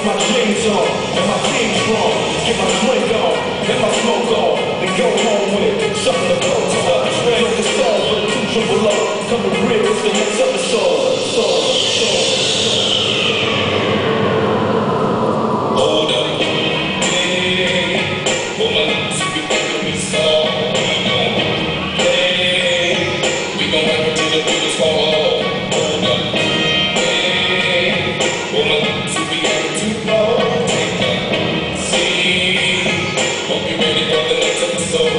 my jeans on and my team's strong. Get my drink on and my smoke on. Then go home with something to go to. Look the song for the 2 triple O. Coming real with the next episode. Hold up. Hey, woman, if you think of me so, we gon' play. We gon' rap until the beat is fall. Hold up. Hey, woman, if we ever too low, take a seat. Hope you're ready for the next episode.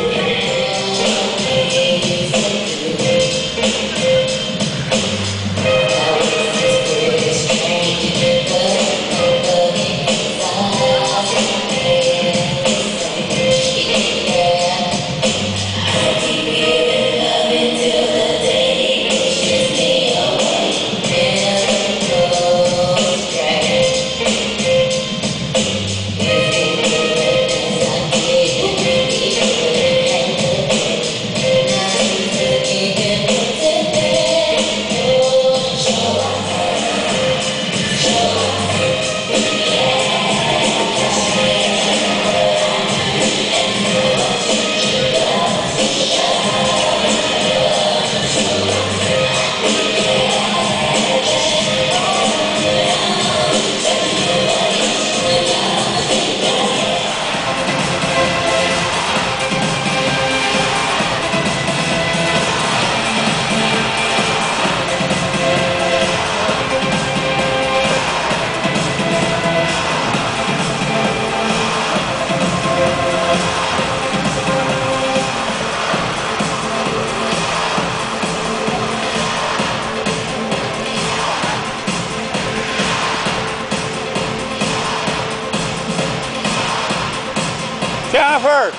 Jennifer,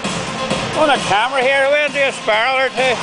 on a camera here, we'll do a spiral or two.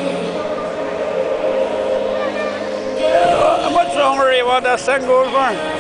How much longer do you want that thing going for?